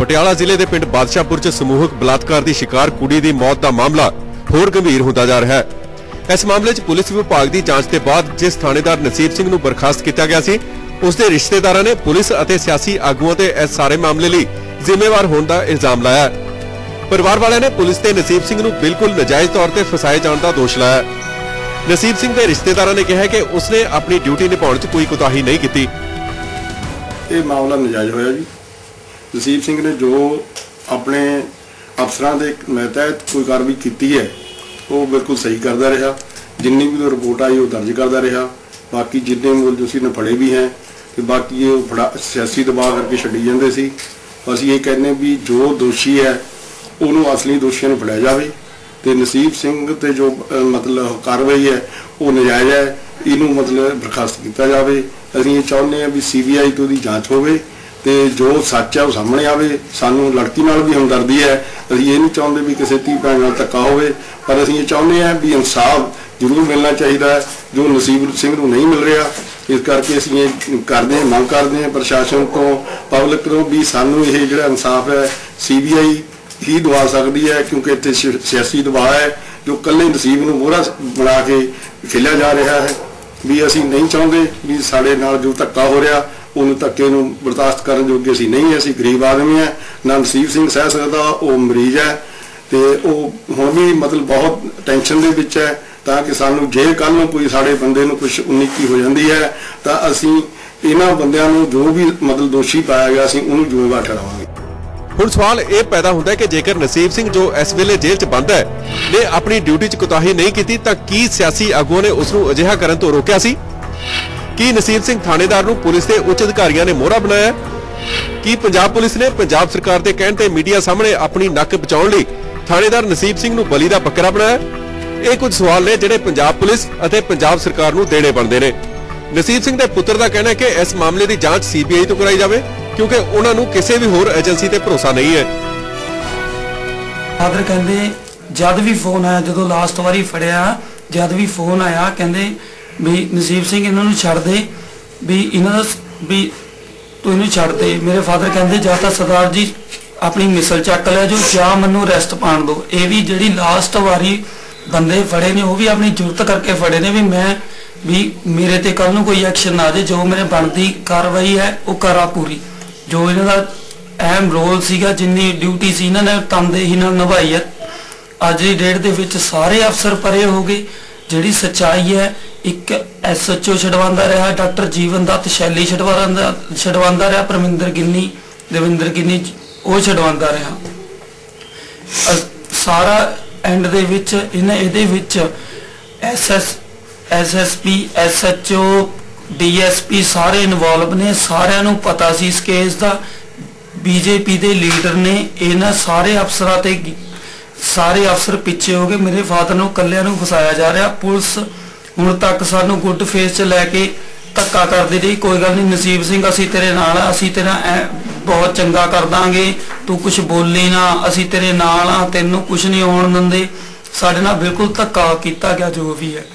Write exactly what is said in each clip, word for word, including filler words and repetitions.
पटियाला जिले के पिंड बादशाहपुर च समूहक बलात्कार की शिकार कुड़ी की मौत का मामला होर गंभीर होता जा रहा है। इस मामले च पुलिस विभाग की जांच के बाद जिस थानेदार नसीब सिंह नूं बर्खास्त किया गया सी, उसके रिश्तेदारों ने पुलिस और सियासी आगुओं ते इस सारे मामले लिए जिम्मेवार होने का इल्जाम लाया। परिवार वाले ने पुलिस ते नसीब सिंह नूं बिल्कुल नजायज तौर पर फसाए जाने का दोष लाया। नसीब सिंह के रिश्तेदारों ने कहा कि उसने अपनी ड्यूटी निभाने च कोई कोताही नहीं की। ये मामला नजायज होया जी। नसीब सिंह ने जो अपने अफसरां दे तहत कोई कार्रवाई की है वो बिल्कुल सही करता रहा। जिन्नी भी रिपोर्ट आई वो दर्ज करता रहा। बाकी जिन्ने मुलजिम ने फड़े भी हैं तो बाकी ये फड़ा सियासी दबाव करके छड्डी जाते सी। असीं ये कहने भी जो दोषी है उन्होंने असली दोषियों को फड़िया जाए तो नसीब सिंह ते जो मतलब कार्रवाई है वो नजायज है, इनू मतलब बर्खास्त किया जाए। असीं ये चाहुंदे हैं भी सी बी आई तो उसकी जांच होवे ते जो सच है वो सामने आवे। सानू लड़की नाल भी हमदर्दी है, असीं ये नहीं चाहते भी किसी धी भैन नाल धक्का होवे, पर असीं ये चाहुंदे हैं भी इंसाफ जरूर मिलना चाहिए है जो नसीब सिंह नूं नहीं मिल रहा। इस करके असीं ये करते हैं, मंग करते हैं प्रशासन तो पब्लिक तो भी सानू ये जिहड़ा इंसाफ है सी बी आई ही दवा सकती है, क्योंकि इत्थे सियासी दबाव है जो कल्ले नसीब नूं मोहरा बना के खेलिया जा रहा है। भी असीं नहीं चाहते भी साडे नाल जो धक्का हो रहा उन्होंने धक्के नूं बर्दाश्त करन जोगे असीं नहीं है। असीं गरीब आदमी है, ना नसीब सिंह सह सकदा, वो मरीज है तो वो हुण भी मतलब बहुत टेंशन दे विच है। ताकि सानू जे कल नूं कोई साडे बंदे नूं कुछ उन्नीकी हो जाती है तो असीं इन्हां बंदिआं नूं जो भी मतलब दोषी पाया गया असीं उहनूं जिम्मेवार ठहरावांगे। हुण सवाल ये पैदा होता है कि जेकर नसीब सिंह जो इस वेले जेल च बंद है ने अपनी ड्यूटी च कोताही नहीं की तो की सियासी आगुओं ने उसनूं अजिहा करन तो रोकिया सी? की नसीब सिंह थानेदार नूं पुलिस के उच्च अधिकारियों ने मोहरा बनाया? की पंजाब पुलिस ने पंजाब सरकार के कहण ते मीडिया सामने अपनी नक बचाउण लई थानेदार नसीब सिंह नूं बली दा बकरा बनाया? ये कुछ सवाल ने जिहड़े पंजाब पुलिस और पंजाब सरकार नूं देने बनते हैं। नसीब सिंह के पुत्र का कहना है कि इस मामले की जांच सी बी आई तो कराई जाए, क्योंकि उन्होंने किसी भी होर एजेंसी ते भरोसा नहीं है। फादर कहते जद भी फोन आया, जो लास्ट वारी फड़िया जद भी फोन आया कहते भी नसीब सिंह इन्हों छड़ दे, भी इन्हों भी तू इन्हों छड़ दे। मेरे फादर कहते जा तो सरदार जी अपनी मिसल चक लै जो जा मैनू अरेस्ट पाण दो। ये भी जी लास्ट वारी बंदे फड़े ने वो भी अपनी जरूरत करके फड़े ने भी मैं भी मेरे ते कल नूं कोई एक्शन ना दे, जो मेरे बनती कार्रवाई है वो करा पूरी। जो इन्हों का अहम रोल सीगा, जिन्नी ड्यूटी सी इन्होंने तनदेही नाल निभाई है। अज की डेट दे विच सारे अफसर परे हो गए। जिहड़ी सच्चाई है एक एस एच ओ छडवांदा रहा, डॉक्टर जीवन दत्त शैली छडवांदा छडवांदा रहा, परमिंदर गिन्नी दविंदर गिन्नी वो छडवांदा रहा। सारा एंड दे विच इन्हें इहदे विच S S S S P S H O D S P सारे इनवॉल्व ने। सारिਆਂ ਨੂੰ पता सी इस केस का। बीजेपी के लीडर ने इन्हां सारे अफसरां ते सारे अफसर पिछे हो गए। मेरे फादर नूं कल्लिआं नूं फसाया जा रहा। पुलिस हुण तक सानू गुड फेस च लैके धक्का करदी रही, कोई गल नहीं नसीब सिंह असीं तेरे नाल आ, असीं तेरा बहुत चंगा कर दांगे, तू कुछ बोली ना, असीं तेरे नाल आ, तैनूं कुछ नहीं होण दिंदे। साडे नाल बिल्कुल धक्का कीता गया जो भी है।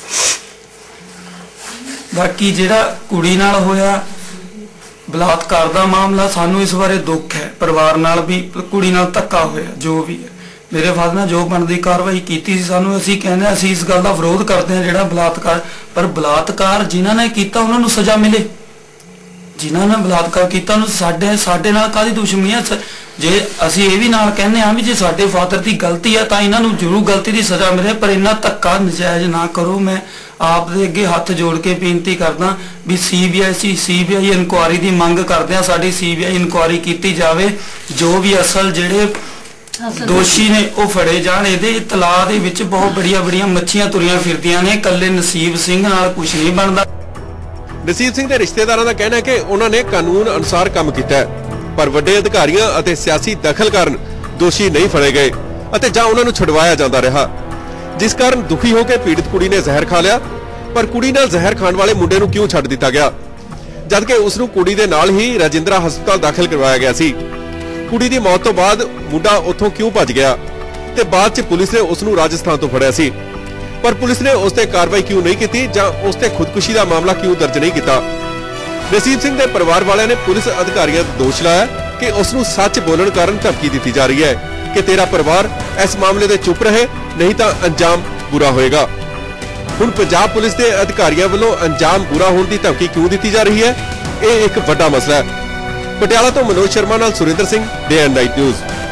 बाकी जिहड़ा कुड़ी नाल होया बलात्कार का मामला, सानू इस बारे दुख है। परिवार नाल भी कुड़ी नाल धक्का होया जो भी है। मेरे फादर ने जो बनती कार्रवाई की सानू असीं कहने असीं इस गल का विरोध करते हैं जिहड़ा बलात्कार, पर बलात्कार जिन्हां ने कीता उन्हां नूं सज़ा मिले। जिन्हां ने बलात्कार किया साडे साडे नाल काहदी दुश्मनी है? जे असीं ये भी नाल कहने हाँ भी जे साडे फादर की गलती है तो इन्हां नूं जरूर गलती की सज़ा मिले, पर इन्ना धक्का नजायज़ ना करो। मैं आप दे अगे हथ जोड़ के बेनती करदा भी C B I C C B I inquiry की मंग करते हैं। साडी सी बी आई इनकुआरी की जाए, जो भी असल जिहड़े दोषी ने वो फड़े जाण। इहदे तलाह दे विच बहुत बड़िया बड़िया मच्छियां तुरियां फिरदियां ने, कल्ले नसीब सिंह नाल कुछ नहीं बनदा। नसीब सिंह के रिश्तेदारों का कहना है कि उन्होंने कानून अनुसार काम किया है, पर वड्डे अधिकारियों और सियासी दखल कारण दोषी नहीं फड़े गए और जां उन्होंने छुड़वाया जाता रहा, जिस कारण दुखी होकर पीड़ित कुड़ी ने जहर खा लिया। पर कुड़ी नाल जहर खाण वाले मुंडे नूं क्यों छड्ड दिता गया, जबकि उसनूं कुड़ी दे नाल ही राजिंद्रा हस्पताल दाखिल करवाया गया सी। कुड़ी दी मौत तो बाद मुंडा उत्थों क्यों भज गया ते बाद च पुलिस ने उसनूं राजस्थान तो फड़िया सी, पर पुलिस ने उस ते कार्रवाई क्यों नहीं की जां उस ते खुदकुशी का मामला क्यों दर्ज नहीं किया? नसीब सिंह के परिवार वाले ने पुलिस अधिकारियों दोष लाया कि उसनू सच बोलण कारण धमकी दी जा रही है कि तेरा परिवार इस मामले दे चुप रहे, नहीं तो अंजाम बुरा होएगा। हुण पंजाब पुलिस के अधिकारियों वालों अंजाम बुरा होने की धमकी क्यों दी जा रही है, यह एक बड़ा मसला है। पटियाला तो मनोज शर्मा नाल Surender Singh, day and night news.